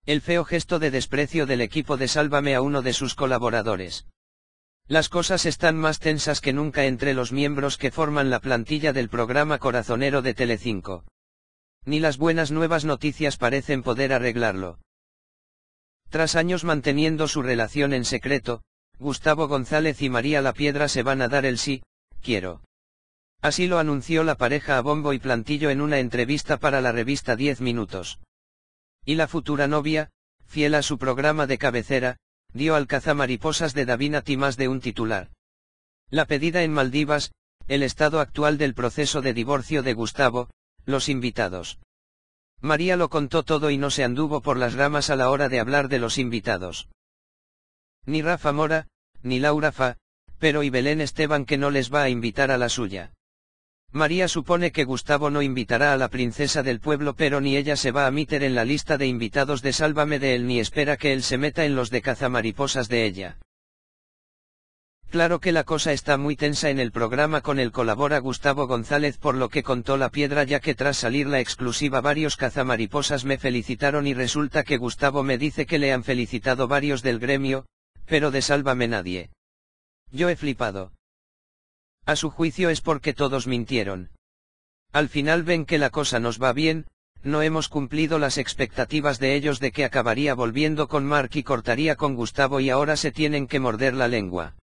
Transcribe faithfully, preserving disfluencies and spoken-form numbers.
El feo gesto de desprecio del equipo de Sálvame a uno de sus colaboradores. Las cosas están más tensas que nunca entre los miembros que forman la plantilla del programa corazonero de Telecinco. Ni las buenas nuevas noticias parecen poder arreglarlo. Tras años manteniendo su relación en secreto, Gustavo González y María Lapiedra se van a dar el sí, quiero. Así lo anunció la pareja a bombo y platillo en una entrevista para la revista Diez Minutos. Y la futura novia, fiel a su programa de cabecera, dio al cazamariposas de Davinati más de un titular. La pedida en Maldivas, el estado actual del proceso de divorcio de Gustavo, los invitados. María lo contó todo y no se anduvo por las ramas a la hora de hablar de los invitados. Ni Rafa Mora, ni Laura Fa, pero y Belén Esteban que no les va a invitar a la suya. María supone que Gustavo no invitará a la princesa del pueblo, pero ni ella se va a meter en la lista de invitados de Sálvame de él ni espera que él se meta en los de cazamariposas de ella. Claro que la cosa está muy tensa en el programa con el colabora Gustavo González, por lo que contó Lapiedra, ya que tras salir la exclusiva varios cazamariposas me felicitaron y resulta que Gustavo me dice que le han felicitado varios del gremio, pero de Sálvame nadie. Yo he flipado. A su juicio es porque todos mintieron. Al final ven que la cosa nos va bien, no hemos cumplido las expectativas de ellos de que acabaría volviendo con Mark y cortaría con Gustavo y ahora se tienen que morder la lengua.